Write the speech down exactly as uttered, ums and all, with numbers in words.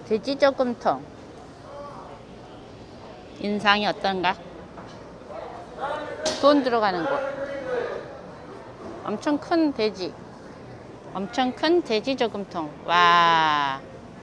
돼지 저금통. 인상이 어떤가? 돈 들어가는 곳. 엄청 큰 돼지. 엄청 큰 돼지 저금통. 와.